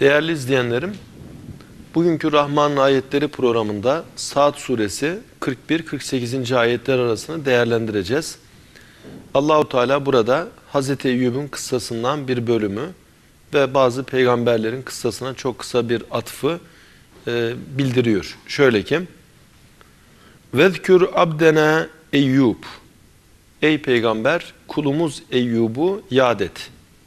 Değerli izleyenlerim, bugünkü Rahman Ayetleri programında Saat suresi 41-48. ayetler arasını değerlendireceğiz. Allahu Teala burada Hazreti Eyyub'un kıssasından bir bölümü ve bazı peygamberlerin kıssasına çok kısa bir atfı bildiriyor. Şöyle ki: "Vezkür abdena Eyyub." Ey peygamber, kulumuz Eyyub'u yad et.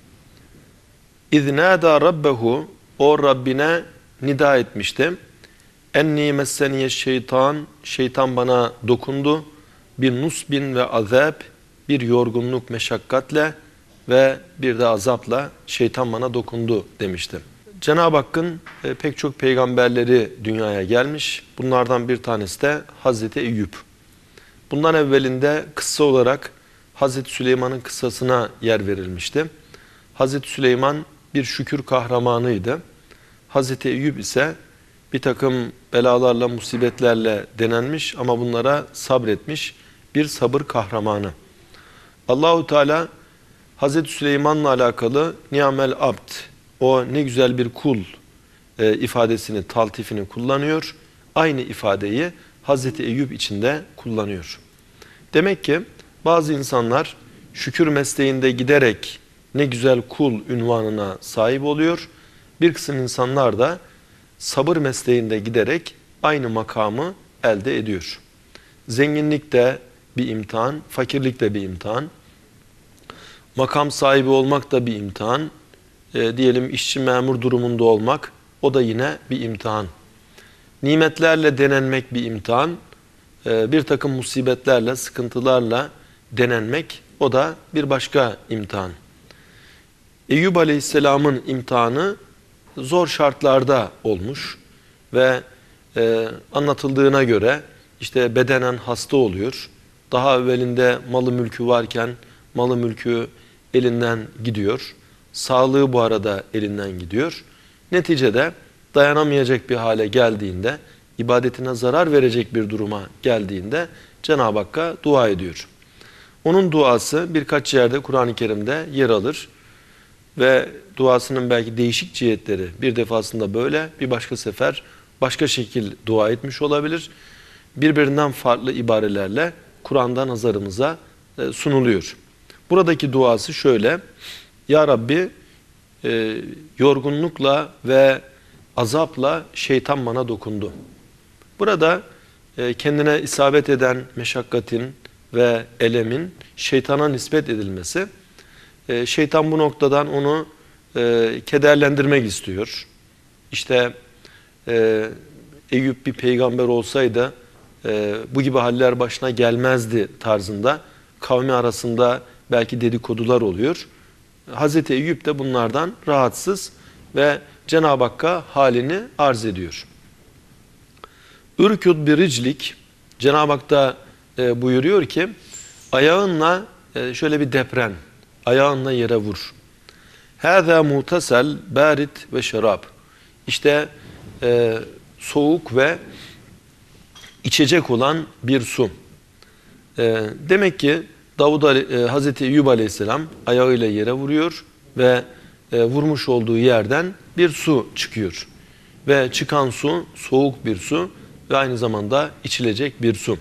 İznâdâ rabbehu, o Rabbine nida etmişti. Enni messeniye şeytan, şeytan bana dokundu. Bir nusbin ve azab, bir yorgunluk meşakkatle ve bir de azapla şeytan bana dokundu demişti. Cenab-ı Hakk'ın pek çok peygamberleri dünyaya gelmiş. Bunlardan bir tanesi de Hazreti Eyyub. Bundan evvelinde kıssa olarak Hazreti Süleyman'ın kıssasına yer verilmişti. Hazreti Süleyman bir şükür kahramanıydı. Hazreti Eyyub ise bir takım belalarla, musibetlerle denenmiş ama bunlara sabretmiş bir sabır kahramanı. Allahu Teala Hazreti Süleyman'la alakalı "Ni'mel abd", o ne güzel bir kul ifadesini, taltifini kullanıyor. Aynı ifadeyi Hazreti Eyyub için de kullanıyor. Demek ki bazı insanlar şükür mesleğinde giderek ne güzel kul ünvanına sahip oluyor. Bir kısım insanlar da sabır mesleğinde giderek aynı makamı elde ediyor. Zenginlik de bir imtihan, fakirlik de bir imtihan. Makam sahibi olmak da bir imtihan. Diyelim işçi memur durumunda olmak, o da yine bir imtihan. Nimetlerle denenmek bir imtihan. Bir takım musibetlerle, sıkıntılarla denenmek, o da bir başka imtihan. Eyyub Aleyhisselam'ın imtihanı zor şartlarda olmuş ve anlatıldığına göre işte bedenen hasta oluyor. Daha evvelinde malı mülkü varken malı mülkü elinden gidiyor. Sağlığı bu arada elinden gidiyor. Neticede dayanamayacak bir hale geldiğinde, ibadetine zarar verecek bir duruma geldiğinde Cenab-ı Hakk'a dua ediyor. Onun duası birkaç yerde Kur'an-ı Kerim'de yer alır. Ve duasının belki değişik cihetleri, bir defasında böyle, bir başka sefer başka şekil dua etmiş olabilir. Birbirinden farklı ibarelerle Kur'an'da nazarımıza sunuluyor. Buradaki duası şöyle: Ya Rabbi, yorgunlukla ve azapla şeytan bana dokundu. Burada kendine isabet eden meşakkatin ve elemin şeytana nispet edilmesi, şeytan bu noktadan onu kederlendirmek istiyor. İşte Eyüp bir peygamber olsaydı bu gibi haller başına gelmezdi tarzında kavmi arasında belki dedikodular oluyor. Hazreti Eyüp de bunlardan rahatsız ve Cenab-ı Hakk'a halini arz ediyor. Ürkûd bir riclik, Cenab-ı Hak da buyuruyor ki ayağınla şöyle bir depren, ayağınla yere vur. Hâzâ mutasel bârit ve şarab. İşte soğuk ve içecek olan bir su. Demek ki Hazreti Eyyub Aleyhisselam ayağıyla yere vuruyor ve vurmuş olduğu yerden bir su çıkıyor. Ve çıkan su soğuk bir su ve aynı zamanda içilecek bir su.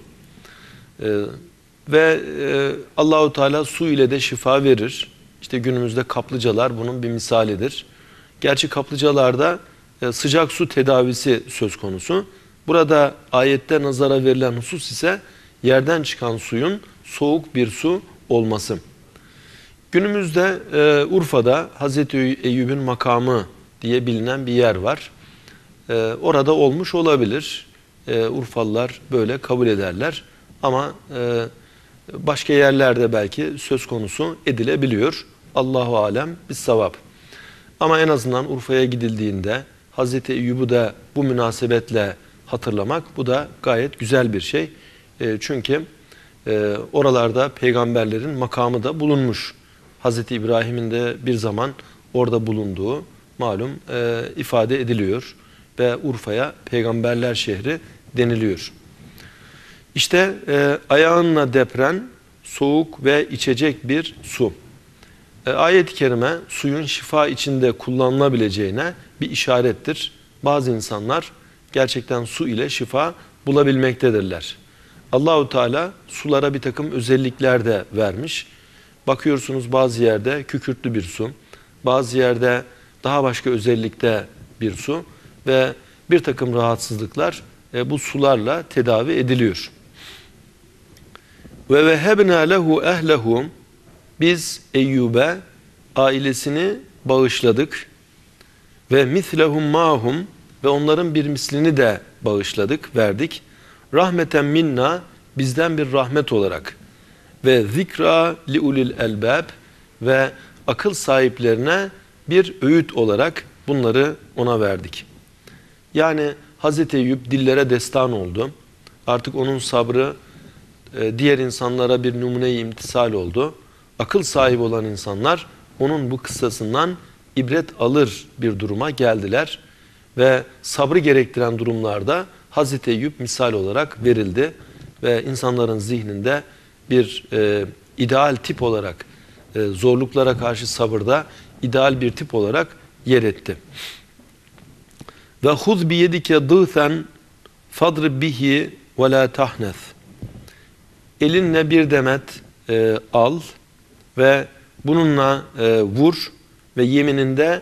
Ve Allahu Teala su ile de şifa verir. İşte günümüzde kaplıcalar bunun bir misalidir. Gerçi kaplıcalarda sıcak su tedavisi söz konusu. Burada ayette nazara verilen husus ise yerden çıkan suyun soğuk bir su olması. Günümüzde Urfa'da Hazreti Eyyub'un makamı diye bilinen bir yer var. Orada olmuş olabilir. Urfalılar böyle kabul ederler. Ama başka yerlerde belki söz konusu edilebiliyor. Allahu alem bissavab. Ama en azından Urfa'ya gidildiğinde Hazreti Eyyub'u da bu münasebetle hatırlamak, bu da gayet güzel bir şey. Çünkü oralarda peygamberlerin makamı da bulunmuş. Hazreti İbrahim'in de bir zaman orada bulunduğu malum ifade ediliyor. Ve Urfa'ya peygamberler şehri deniliyor. İşte ayağınla depren soğuk ve içecek bir su. Ayet-i kerime suyun şifa içinde kullanılabileceğine bir işarettir. Bazı insanlar gerçekten su ile şifa bulabilmektedirler. Allahu Teala sulara bir takım özellikler de vermiş. Bakıyorsunuz bazı yerde kükürtlü bir su, bazı yerde daha başka özellikte bir su ve bir takım rahatsızlıklar bu sularla tedavi ediliyor. Ve vehebna lehu ehlehu, biz Eyyub'e ailesini bağışladık ve mislehum mahum, ve onların bir mislini de bağışladık, verdik. Rahmeten minna, bizden bir rahmet olarak, ve zikra liulil elbab, ve akıl sahiplerine bir öğüt olarak bunları ona verdik. Yani Hazreti Eyüp dillere destan oldu. Artık onun sabrı diğer insanlara bir numune-i imtisal oldu. Akıl sahibi olan insanlar onun bu kıssasından ibret alır bir duruma geldiler. Ve sabrı gerektiren durumlarda Hazreti Eyüp misal olarak verildi. Ve insanların zihninde bir ideal tip olarak, zorluklara karşı sabırda ideal bir tip olarak yer etti. Ve huz bi yedike dığfen fadrib bihi ve la tahneth. Elinle bir demet al ve bununla vur ve yemininde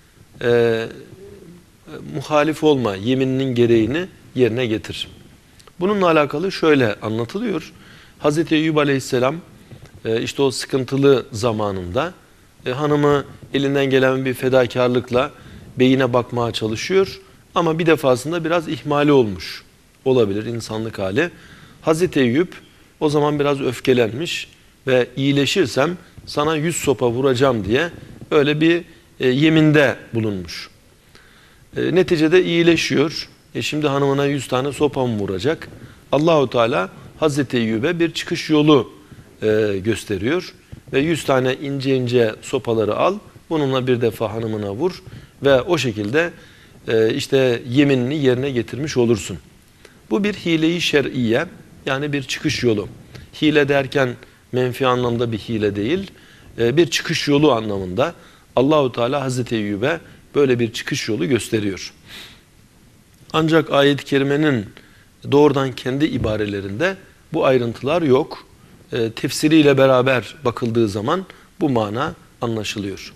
muhalif olma, yemininin gereğini yerine getir. Bununla alakalı şöyle anlatılıyor. Hazreti Eyyub Aleyhisselam işte o sıkıntılı zamanında hanımı elinden gelen bir fedakarlıkla beyine bakmaya çalışıyor. Ama bir defasında biraz ihmali olmuş. Olabilir, insanlık hali. Hazreti Eyyub o zaman biraz öfkelenmiş ve iyileşirsem sana 100 sopa vuracağım diye öyle bir yeminde bulunmuş. Neticede iyileşiyor. Şimdi hanımına 100 tane sopa mı vuracak? Allahu Teala Hazreti Eyyub'e bir çıkış yolu gösteriyor. Ve 100 tane ince ince sopaları al. Bununla bir defa hanımına vur. Ve o şekilde işte yeminini yerine getirmiş olursun. Bu bir hile-i şer'iye, yani bir çıkış yolu. Hile derken menfi anlamda bir hile değil, bir çıkış yolu anlamında Allahu Teala Hazreti Eyyub'e böyle bir çıkış yolu gösteriyor. Ancak ayet-i kerimenin doğrudan kendi ibarelerinde bu ayrıntılar yok. Tefsiriyle beraber bakıldığı zaman bu mana anlaşılıyor.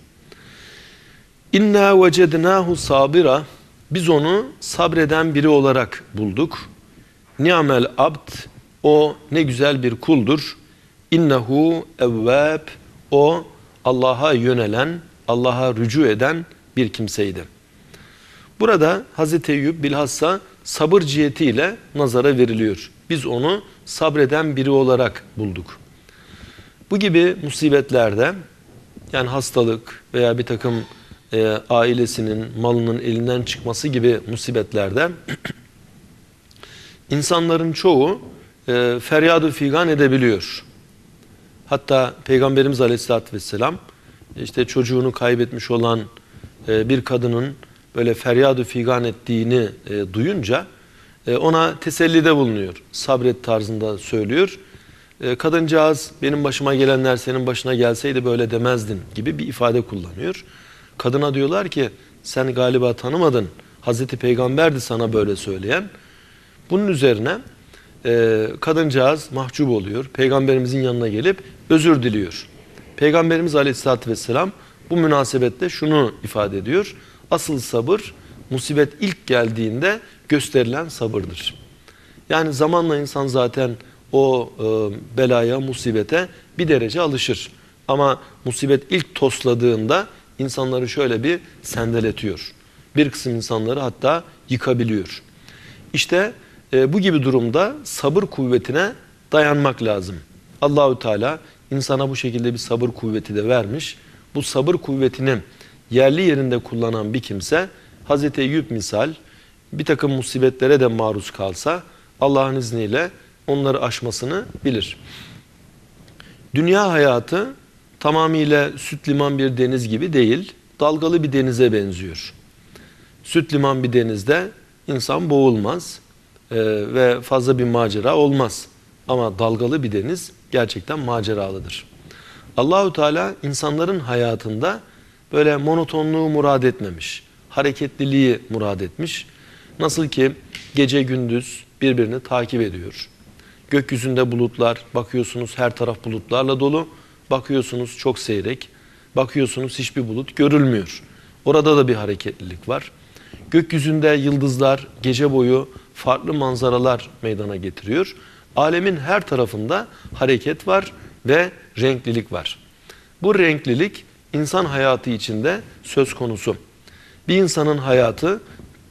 İnna vecednahu sabira, biz onu sabreden biri olarak bulduk. Ni'mel abd, o ne güzel bir kuldur. İnnehu evvab, o Allah'a yönelen, Allah'a rücu eden bir kimseydi. Burada Hazreti Eyyub bilhassa sabır cihetiyle nazara veriliyor. Biz onu sabreden biri olarak bulduk. Bu gibi musibetlerde, yani hastalık veya bir takım ailesinin, malının elinden çıkması gibi musibetlerde insanların çoğu feryat-ı figan edebiliyor. Hatta Peygamberimiz Aleyhisselatü Vesselam işte çocuğunu kaybetmiş olan bir kadının böyle feryat-ı figan ettiğini duyunca ona tesellide bulunuyor. Sabret tarzında söylüyor. Kadıncağız benim başıma gelenler senin başına gelseydi böyle demezdin gibi bir ifade kullanıyor. Kadına diyorlar ki sen galiba tanımadın. Hazreti Peygamberdi sana böyle söyleyen. Bunun üzerine kadıncağız mahcup oluyor. Peygamberimizin yanına gelip özür diliyor. Peygamberimiz Aleyhisselatü Vesselam bu münasebetle şunu ifade ediyor. Asıl sabır musibet ilk geldiğinde gösterilen sabırdır. Yani zamanla insan zaten o belaya, musibete bir derece alışır. Ama musibet ilk tosladığında insanları şöyle bir sendeletiyor. Bir kısım insanları hatta yıkabiliyor. İşte bu gibi durumda sabır kuvvetine dayanmak lazım. Allahu Teala insana bu şekilde bir sabır kuvveti de vermiş. Bu sabır kuvvetini yerli yerinde kullanan bir kimse Hazreti Eyyub misal bir takım musibetlere de maruz kalsa Allah'ın izniyle onları aşmasını bilir. Dünya hayatı tamamıyla süt liman bir deniz gibi değil, dalgalı bir denize benziyor. Süt liman bir denizde insan boğulmaz ve fazla bir macera olmaz. Ama dalgalı bir deniz gerçekten maceralıdır. Allahu Teala insanların hayatında böyle monotonluğu murad etmemiş. hareketliliği murad etmiş. Nasıl ki gece gündüz birbirini takip ediyor. Gökyüzünde bulutlar, bakıyorsunuz her taraf bulutlarla dolu. Bakıyorsunuz çok seyrek. Bakıyorsunuz hiçbir bulut görülmüyor. Orada da bir hareketlilik var. Gökyüzünde yıldızlar gece boyu farklı manzaralar meydana getiriyor. Alemin her tarafında hareket var ve renklilik var. Bu renklilik insan hayatı içinde söz konusu. Bir insanın hayatı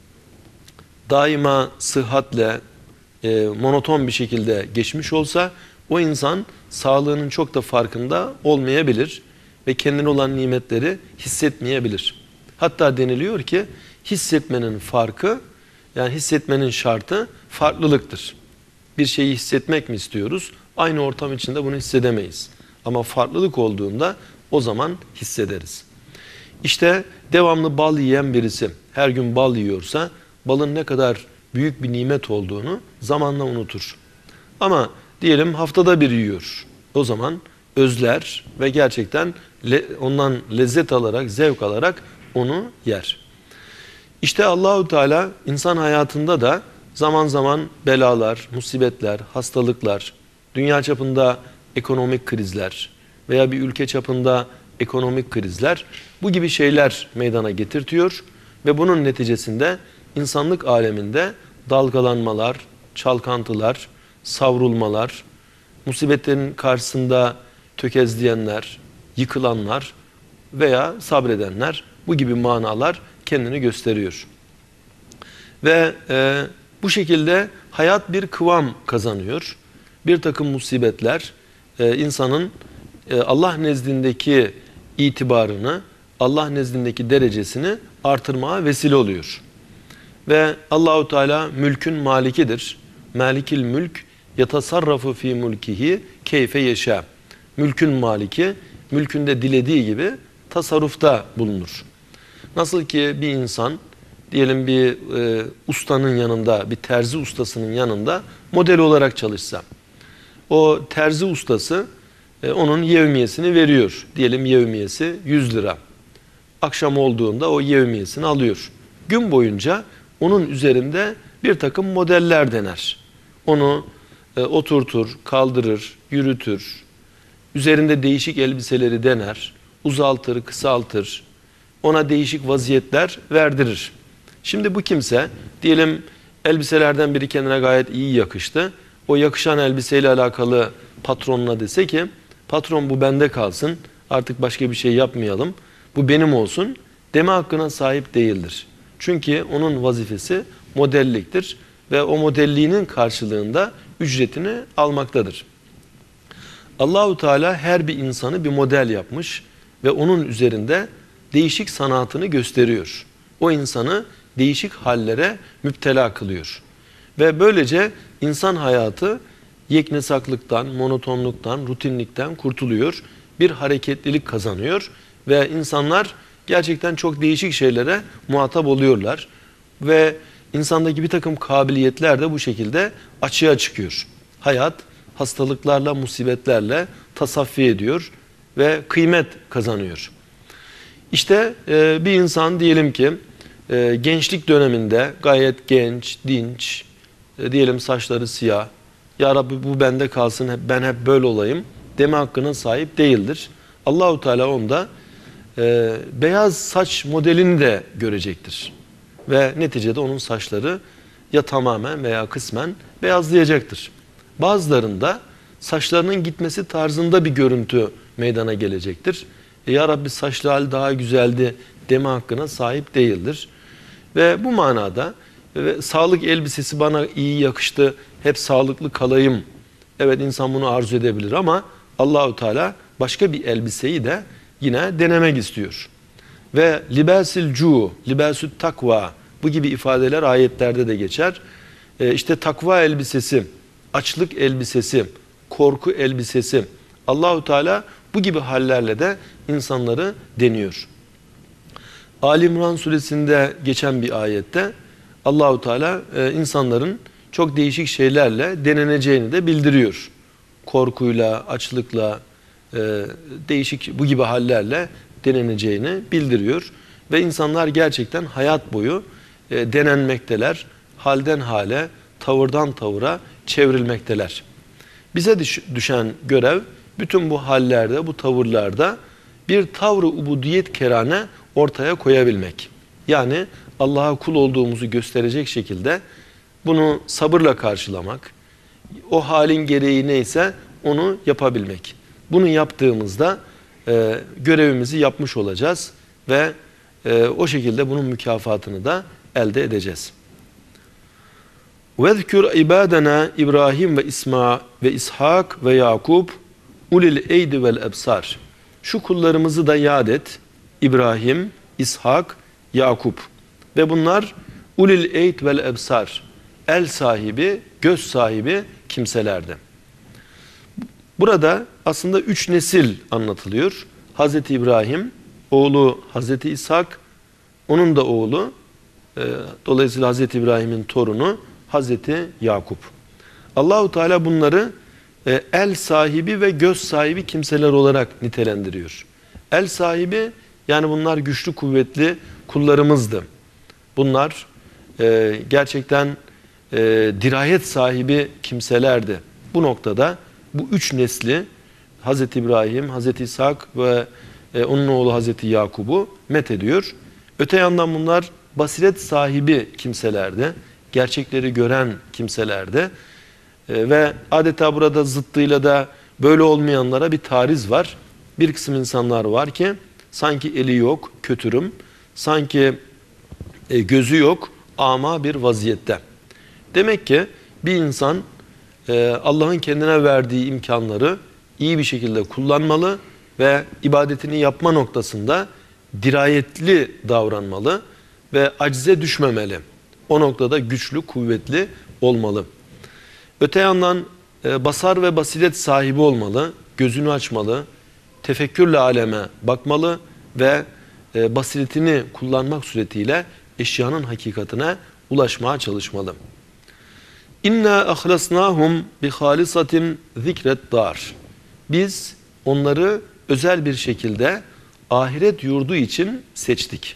daima sıhhatle, monoton bir şekilde geçmiş olsa o insan sağlığının çok da farkında olmayabilir ve kendine olan nimetleri hissetmeyebilir. Hatta deniliyor ki hissetmenin farkı, yani hissetmenin şartı farklılıktır. Bir şeyi hissetmek mi istiyoruz? Aynı ortam içinde bunu hissedemeyiz. Ama farklılık olduğunda o zaman hissederiz. İşte devamlı bal yiyen birisi her gün bal yiyorsa balın ne kadar büyük bir nimet olduğunu zamanla unutur. Ama diyelim haftada bir yiyor. O zaman özler ve gerçekten ondan lezzet alarak, zevk alarak onu yer. İşte Allahu Teala insan hayatında da zaman zaman belalar, musibetler, hastalıklar, dünya çapında ekonomik krizler veya bir ülke çapında ekonomik krizler bu gibi şeyler meydana getirtiyor ve bunun neticesinde insanlık aleminde dalgalanmalar, çalkantılar, savrulmalar, musibetlerin karşısında tökezleyenler, yıkılanlar veya sabredenler bu gibi manalar kendini gösteriyor. Ve bu şekilde hayat bir kıvam kazanıyor. Bir takım musibetler insanın Allah nezdindeki itibarını, Allah nezdindeki derecesini artırmaya vesile oluyor. Ve Allahu Teala mülkün malikidir. Malikil mülk yatasarrafu fi mulkihi keyfe yeşâ. Mülkün maliki, mülkünde dilediği gibi tasarrufta bulunur. Nasıl ki bir insan, diyelim bir ustanın yanında, bir terzi ustasının yanında model olarak çalışsa, o terzi ustası onun yevmiyesini veriyor. Diyelim yevmiyesi 100 lira. Akşam olduğunda o yevmiyesini alıyor. Gün boyunca onun üzerinde bir takım modeller dener. Onu oturtur, kaldırır, yürütür. Üzerinde değişik elbiseleri dener. Uzaltır, kısaltır. Ona değişik vaziyetler verdirir. Şimdi bu kimse diyelim elbiselerden biri kendine gayet iyi yakıştı. O yakışan elbiseyle alakalı patronuna dese ki patron bu bende kalsın, artık başka bir şey yapmayalım, bu benim olsun deme hakkına sahip değildir. Çünkü onun vazifesi modelliktir ve o modelliğinin karşılığında ücretini almaktadır. Allahu Teala her bir insanı bir model yapmış ve onun üzerinde değişik sanatını gösteriyor. O insanı değişik hallere müptela kılıyor. Ve böylece insan hayatı yeknesaklıktan, monotonluktan, rutinlikten kurtuluyor. Bir hareketlilik kazanıyor ve insanlar gerçekten çok değişik şeylere muhatap oluyorlar. Ve insandaki bir takım kabiliyetler de bu şekilde açığa çıkıyor. Hayat hastalıklarla, musibetlerle tasaffi ediyor ve kıymet kazanıyor. İşte bir insan diyelim ki gençlik döneminde gayet genç, dinç, diyelim saçları siyah, ya Rabbi bu bende kalsın, ben hep böyle olayım deme hakkına sahip değildir. Allahu Teala onda beyaz saç modelini de görecektir. Ve neticede onun saçları ya tamamen veya kısmen beyazlayacaktır. Bazılarında saçlarının gitmesi tarzında bir görüntü meydana gelecektir. Ya Rabbi saçlı hal daha güzeldi deme hakkına sahip değildir. Ve bu manada sağlık elbisesi bana iyi yakıştı, hep sağlıklı kalayım. Evet, insan bunu arzu edebilir ama Allahu Teala başka bir elbiseyi de yine denemek istiyor. Ve libasil cu, libasü't takva, bu gibi ifadeler ayetlerde de geçer. İşte takva elbisesi, açlık elbisesi, korku elbisesi. Allahu Teala bu gibi hallerle de insanları deniyor. Ali İmran suresinde geçen bir ayette Allahu Teala insanların çok değişik şeylerle deneneceğini de bildiriyor. Korkuyla, açlıkla, değişik bu gibi hallerle deneneceğini bildiriyor. Ve insanlar gerçekten hayat boyu denenmekteler. Halden hale, tavırdan tavıra çevrilmekteler. Bize düşen görev bütün bu hallerde, bu tavırlarda bir tavrı ubudiyet kerane ortaya koyabilmek. Yani Allah'a kul olduğumuzu gösterecek şekilde bunu sabırla karşılamak, o halin gereği neyse onu yapabilmek. Bunu yaptığımızda görevimizi yapmış olacağız ve o şekilde bunun mükafatını da elde edeceğiz. وَذْكُرْ عِبَادَنَا İbrahim ve İsma ve İshak ve Yakub ulil eydi vel ebsar. Şu kullarımızı da yad et. İbrahim, İshak, Yakup. Ve bunlar ulil eyd vel ebsar. El sahibi, göz sahibi kimselerdi. Burada aslında 3 nesil anlatılıyor. Hazreti İbrahim, oğlu Hazreti İshak, onun da oğlu, dolayısıyla Hazreti İbrahim'in torunu Hazreti Yakup. Allahu Teala bunları el sahibi ve göz sahibi kimseler olarak nitelendiriyor. El sahibi, yani bunlar güçlü kuvvetli kullarımızdı. Bunlar gerçekten dirayet sahibi kimselerdi. Bu noktada bu 3 nesli Hazreti İbrahim, Hazreti İshak ve onun oğlu Hazreti Yakub'u methediyor. Öte yandan bunlar basiret sahibi kimselerdi. Gerçekleri gören kimselerdi. Ve adeta burada zıttıyla da böyle olmayanlara bir tariz var. Bir kısım insanlar var ki sanki eli yok, kötürüm, sanki gözü yok, ama bir vaziyette. Demek ki bir insan Allah'ın kendine verdiği imkanları iyi bir şekilde kullanmalı ve ibadetini yapma noktasında dirayetli davranmalı ve acize düşmemeli. O noktada güçlü, kuvvetli olmalı. Öte yandan basar ve basiret sahibi olmalı, gözünü açmalı, tefekkürle aleme bakmalı ve basiretini kullanmak suretiyle eşyanın hakikatine ulaşmaya çalışmalı. İnna ahlasnahum bi halisatin zikret dar. Biz onları özel bir şekilde ahiret yurdu için seçtik.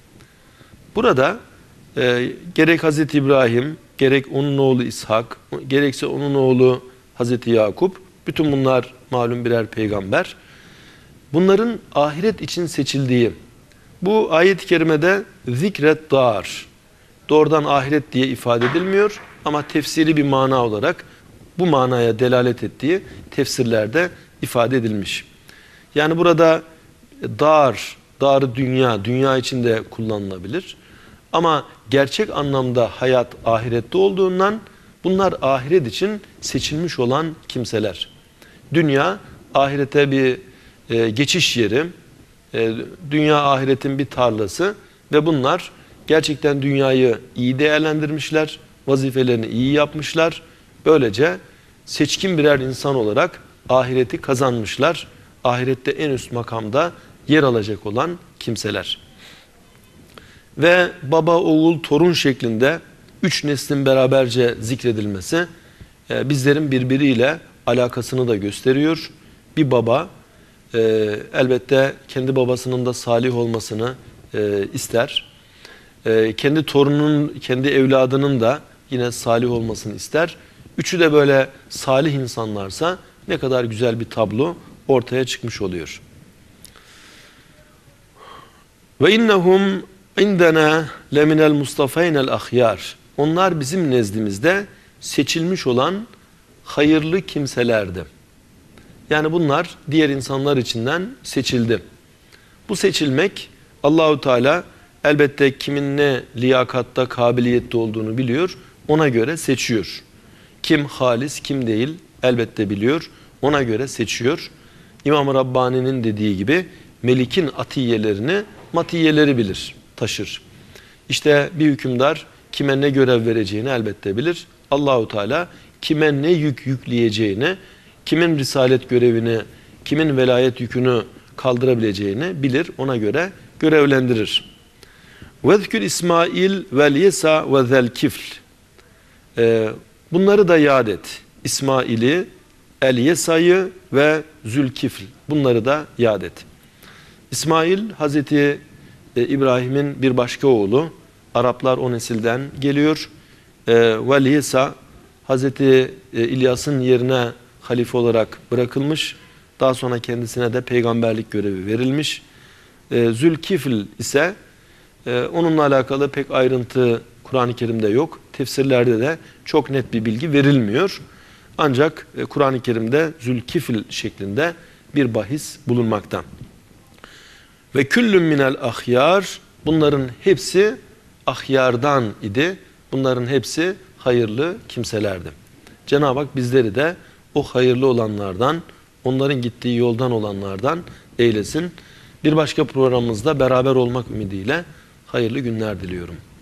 Burada gerek Hazreti İbrahim, gerek onun oğlu İshak, gerekse onun oğlu Hazreti Yakup, bütün bunlar malum birer peygamber. Bunların ahiret için seçildiği, bu ayet-i kerimede zikret dar, doğrudan ahiret diye ifade edilmiyor ama tefsiri bir mana olarak bu manaya delalet ettiği tefsirlerde ifade edilmiş. Yani burada dar dünya, dünya içinde kullanılabilir. Ama gerçek anlamda hayat ahirette olduğundan bunlar ahiret için seçilmiş olan kimseler. Dünya ahirete bir geçiş yeri, dünya ahiretin bir tarlası ve bunlar gerçekten dünyayı iyi değerlendirmişler, vazifelerini iyi yapmışlar. Böylece seçkin birer insan olarak ahireti kazanmışlar. Ahirette en üst makamda yer alacak olan kimseler. Ve baba, oğul, torun şeklinde 3 neslin beraberce zikredilmesi bizlerin birbiriyle alakasını da gösteriyor. Bir baba elbette kendi babasının da salih olmasını ister. Kendi torunun, kendi evladının da yine salih olmasını ister. Üçü de böyle salih insanlarsa ne kadar güzel bir tablo ortaya çıkmış oluyor. Ve innehum indena leminel mustafaynel ahyar. Onlar bizim nezdimizde seçilmiş olan hayırlı kimselerdi. Yani bunlar diğer insanlar içinden seçildi. Bu seçilmek, Allahu Teala elbette kimin ne liyakatta, kabiliyette olduğunu biliyor. Ona göre seçiyor. Kim halis, kim değil elbette biliyor. Ona göre seçiyor. İmam-ı Rabbani'nin dediği gibi melikin atiyelerini matiyeleri bilir, taşır. İşte bir hükümdar kime ne görev vereceğini elbette bilir. Allahu Teala kime ne yük yükleyeceğini, kimin risalet görevini, kimin velayet yükünü kaldırabileceğini bilir. Ona göre görevlendirir. وَذْكُرْ İsmail vel yesa ve zel kifl. Bunları da yad et. İsmail'i, El Yesa'yı ve Zülkifl. Bunları da yad et. İsmail Hazreti İbrahim'in bir başka oğlu. Araplar o nesilden geliyor. Veli ise Hazreti İlyas'ın yerine halife olarak bırakılmış. Daha sonra kendisine de peygamberlik görevi verilmiş. Zülkifl ise onunla alakalı pek ayrıntı Kur'an-ı Kerim'de yok. Tefsirlerde de çok net bir bilgi verilmiyor. Ancak Kur'an-ı Kerim'de Zülkifl şeklinde bir bahis bulunmakta. Ve küllüm minel ahyar, bunların hepsi ahyardan idi. Bunların hepsi hayırlı kimselerdi. Cenab-ı Hak bizleri de o hayırlı olanlardan, onların gittiği yoldan olanlardan eylesin. Bir başka programımızda beraber olmak ümidiyle hayırlı günler diliyorum.